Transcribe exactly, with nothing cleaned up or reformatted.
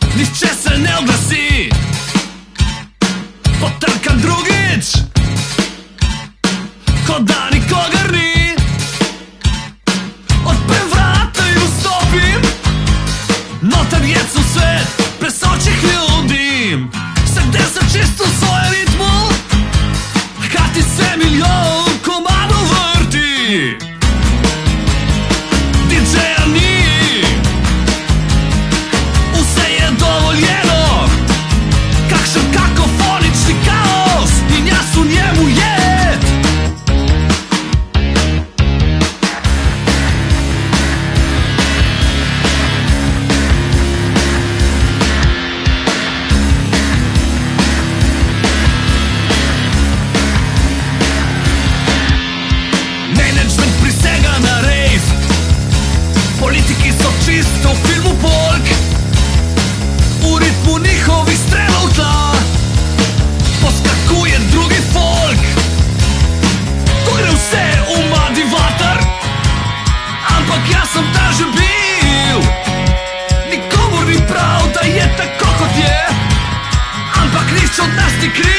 nihče se ne oglasi. Potrkam drugič, kot da nikogar ni. Odprem vrata in vstopim, noter je cel svet plešočih ljudi. Sedem sem čisto v svojem ritmu, hkrati se milijon komadov vrti. didžeja ni, vse je dovoljeno, kakšen kakofonični kaos in jaz v njemu jed. Management prisega na rejv, politiki so čisto v filmu folk, v ritmu njihovih strelov tla poskakuje drugi folk. To gre vse v mladi vater, ampak jaz sem tam že bil. Nikomur ni prav, da je tako kot je, ampak nihče od nas ni kriv.